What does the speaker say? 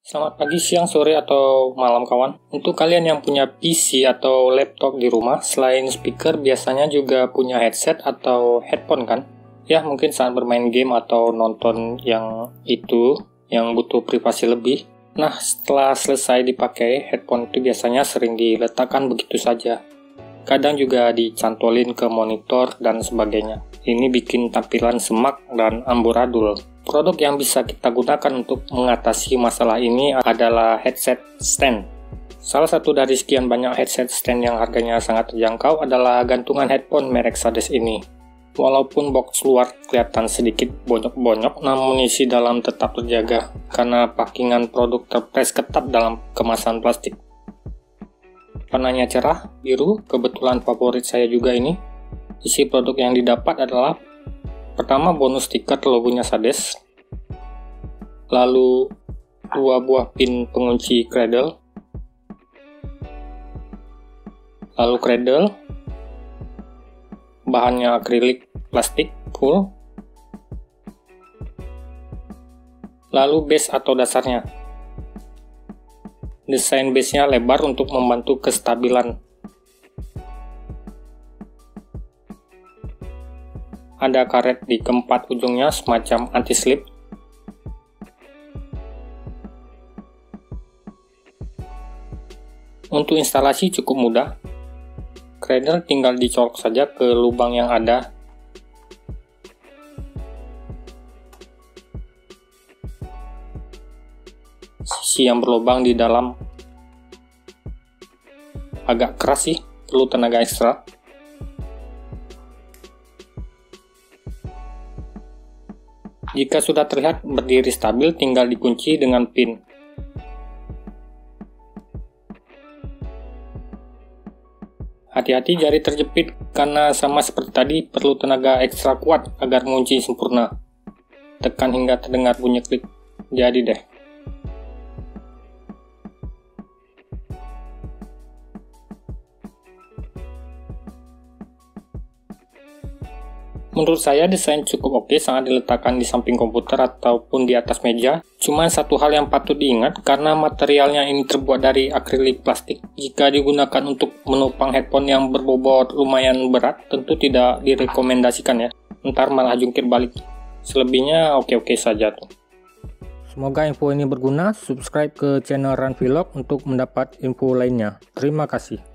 Selamat pagi, siang, sore, atau malam kawan. Untuk kalian yang punya PC atau laptop di rumah, selain speaker biasanya juga punya headset atau headphone kan? Ya, mungkin saat bermain game atau nonton yang butuh privasi lebih. Nah, setelah selesai dipakai, headphone itu biasanya sering diletakkan begitu saja. Kadang juga dicantolin ke monitor dan sebagainya. Ini bikin tampilan semak dan amburadul. Produk yang bisa kita gunakan untuk mengatasi masalah ini adalah headset stand. Salah satu dari sekian banyak headset stand yang harganya sangat terjangkau adalah gantungan headphone merek Sades ini. Walaupun box luar kelihatan sedikit bonyok-bonyok, namun isi dalam tetap terjaga karena pakingan produk terpres ketat dalam kemasan plastik. Warnanya cerah, biru, kebetulan favorit saya juga ini. Isi produk yang didapat adalah pertama, bonus stiker logonya Sades, lalu 2 buah pin pengunci cradle, lalu cradle, bahannya akrilik plastik full, lalu base atau dasarnya. Desain base-nya lebar untuk membantu kestabilan. Ada karet di keempat ujungnya semacam anti-slip. Untuk instalasi cukup mudah. Cradle tinggal dicolok saja ke lubang yang ada. Sisi yang berlubang di dalam agak keras sih, perlu tenaga ekstra. Jika sudah terlihat berdiri stabil, tinggal dikunci dengan pin. Hati-hati jari terjepit, karena sama seperti tadi perlu tenaga ekstra kuat agar mengunci sempurna. Tekan hingga terdengar bunyi klik. Jadi deh. Menurut saya desain cukup oke, sangat diletakkan di samping komputer ataupun di atas meja. Cuma satu hal yang patut diingat, karena materialnya ini terbuat dari akrilik plastik. Jika digunakan untuk menopang headphone yang berbobot lumayan berat, tentu tidak direkomendasikan ya. Ntar malah jungkir balik. Selebihnya oke-oke saja tuh. Semoga info ini berguna. Subscribe ke channel Run Vlog untuk mendapat info lainnya. Terima kasih.